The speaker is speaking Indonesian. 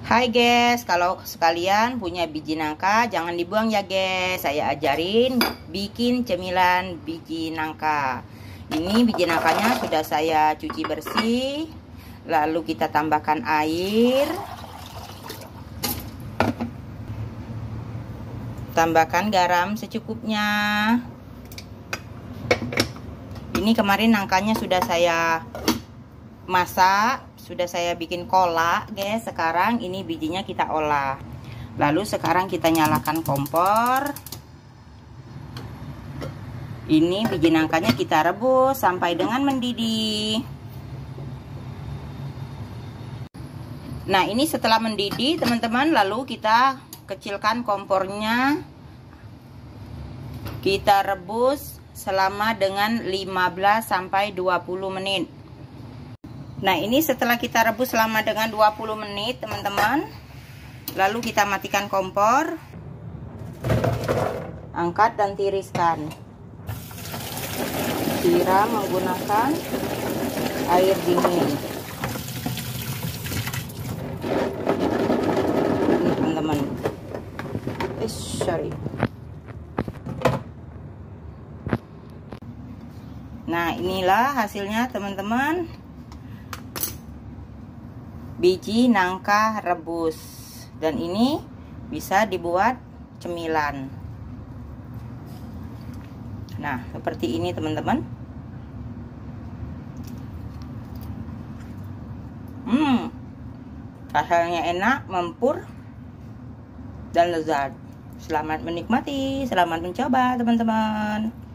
Hai guys, kalau sekalian punya biji nangka jangan dibuang ya guys. Saya ajarin bikin cemilan biji nangka. Ini biji nangkanya sudah saya cuci bersih. Lalu kita tambahkan air. Tambahkan garam secukupnya. Ini kemarin nangkanya sudah saya masak, sudah saya bikin kolak guys. Sekarang ini bijinya kita olah. Lalu sekarang kita nyalakan kompor. Ini biji nangkanya kita rebus sampai dengan mendidih. Nah, ini setelah mendidih teman-teman, lalu kita kecilkan kompornya. Kita rebus selama dengan 15 sampai 20 menit. Nah, ini setelah kita rebus selama dengan 20 menit teman-teman, lalu kita matikan kompor, angkat dan tiriskan. Siram menggunakan air dingin. Ini teman-teman, sorry. Nah, inilah hasilnya teman-teman, biji nangka rebus, dan ini bisa dibuat cemilan. Nah, seperti ini teman-teman. Rasanya enak, mempur dan lezat. Selamat menikmati, selamat mencoba teman-teman.